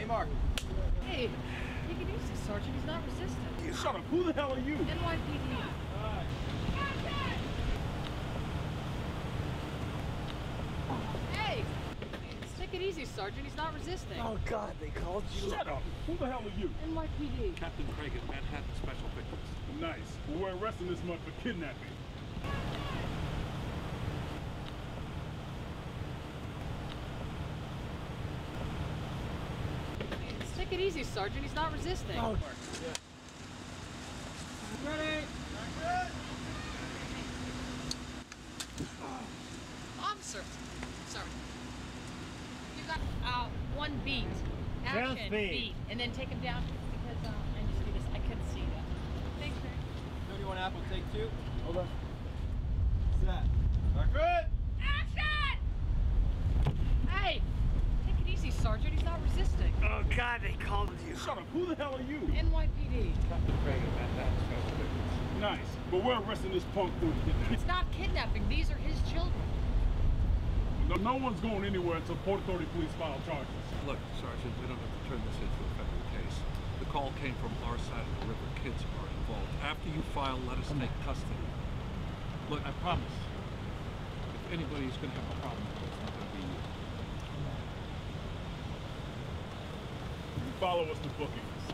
Hey, Mark. Hey, take it easy, Sergeant. He's not resistant. You shut up. Who the hell are you? NYPD. Hey! Take it easy, Sergeant. He's not resisting. Oh, God, they called you. Shut up. Who the hell are you? NYPD. Captain Craig at Manhattan Special Victims. Nice. Well, we're arresting this month for kidnapping. Take it easy, Sergeant. He's not resisting. Oh, Ready? Officer, sorry. You got one beat. Action, Just beat. and then take him down because I just do this. I couldn't see that. Thanks, Craig. 31 Apple, take 2. Hold on. What's that? Mark good. Action! Hey, take it easy, Sergeant. He's not resisting. Oh, God, they called you. Shut up. Who the hell are you? NYPD. Captain Craig at Manhattan Special Victims. Nice. But we're arresting this punk for kidnapping. It's not kidnapping. These are his children. No one's going anywhere until Port Authority police file charges. Look, Sergeant, we don't have to turn this into a federal case. The call came from our side of the river. Kids are involved. After you file, let us take custody. Look, I promise. If anybody's going to have a problem with it, it's not going to be you. Follow us to bookings.